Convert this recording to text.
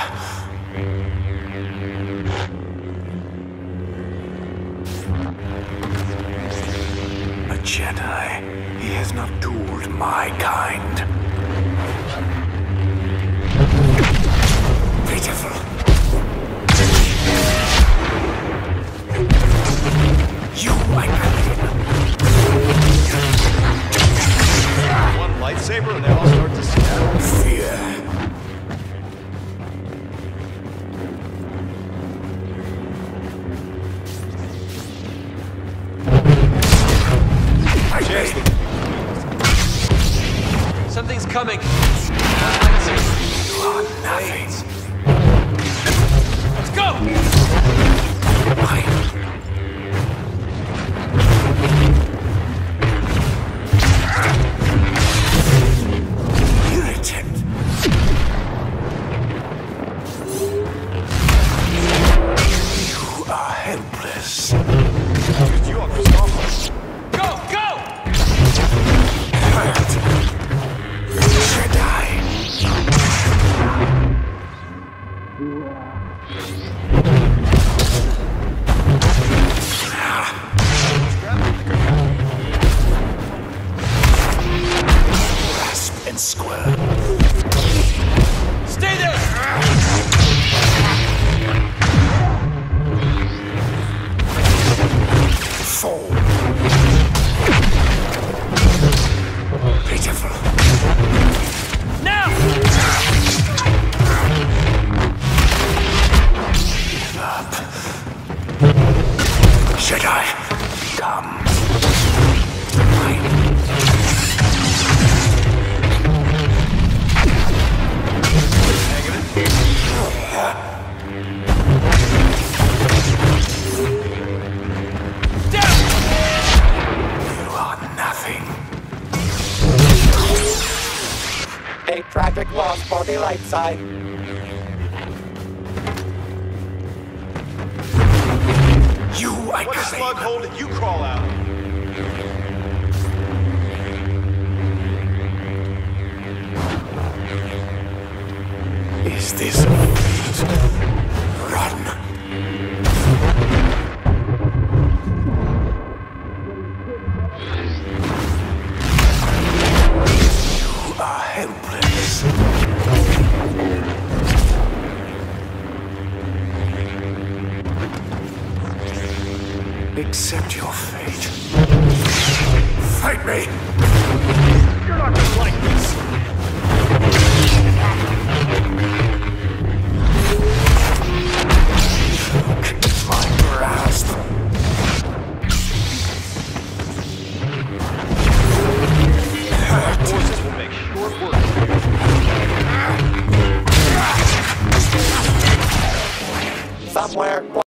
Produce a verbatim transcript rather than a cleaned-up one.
A Jedi. He has not tooled my kind. Pitiful. You, I One lightsaber and they all start to scatter. fear. I Chase made Something's coming. you are nothing. Let's go! I irritant. You are helpless. You are responsible. Go, go! Hurt. Jedi. Grasp and squirm. Stay there! Fall. Pitiful. Now! Give up. Jedi, come. You are nothing. A traffic loss for the light side. You, I What slug claim. hole did you crawl out? Is this a feat? Run. You are helpless. Accept your fate. Fight me! You're not gonna like this. Look at my grasp. Hurt. Forces will make short work. Somewhere